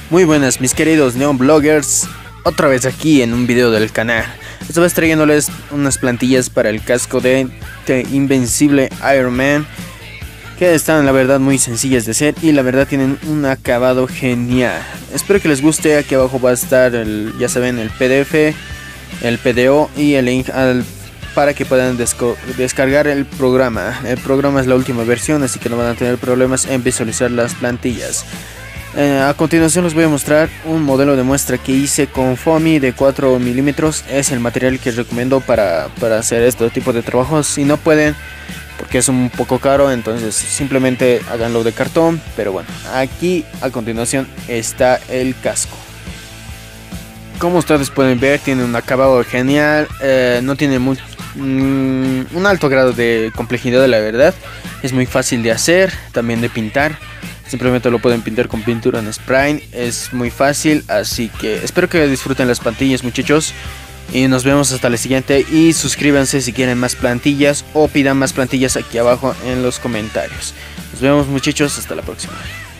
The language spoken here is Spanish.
Muy buenas mis queridos Neon Bloggers, otra vez aquí en un video del canal. Esta vez trayéndoles unas plantillas para el casco de Invencible Iron Man, que están la verdad muy sencillas de hacer y la verdad tienen un acabado genial. Espero que les guste. Aquí abajo va a estar ya saben, el PDF, el PDO y el link para que puedan descargar el programa. El programa es la última versión, así que no van a tener problemas en visualizar las plantillas. A continuación les voy a mostrar un modelo de muestra que hice con foamy de 4 milímetros. Es el material que recomiendo para hacer este tipo de trabajos. Si no pueden, porque es un poco caro, entonces simplemente háganlo de cartón. Pero bueno, aquí a continuación está el casco. Como ustedes pueden ver, tiene un acabado genial. No tiene un alto grado de complejidad, la verdad. Es muy fácil de hacer, también de pintar. Simplemente lo pueden pintar con pintura en spray. Es muy fácil, así que espero que disfruten las plantillas, muchachos. Y nos vemos hasta la siguiente. Y suscríbanse si quieren más plantillas o pidan más plantillas aquí abajo en los comentarios. Nos vemos, muchachos, hasta la próxima.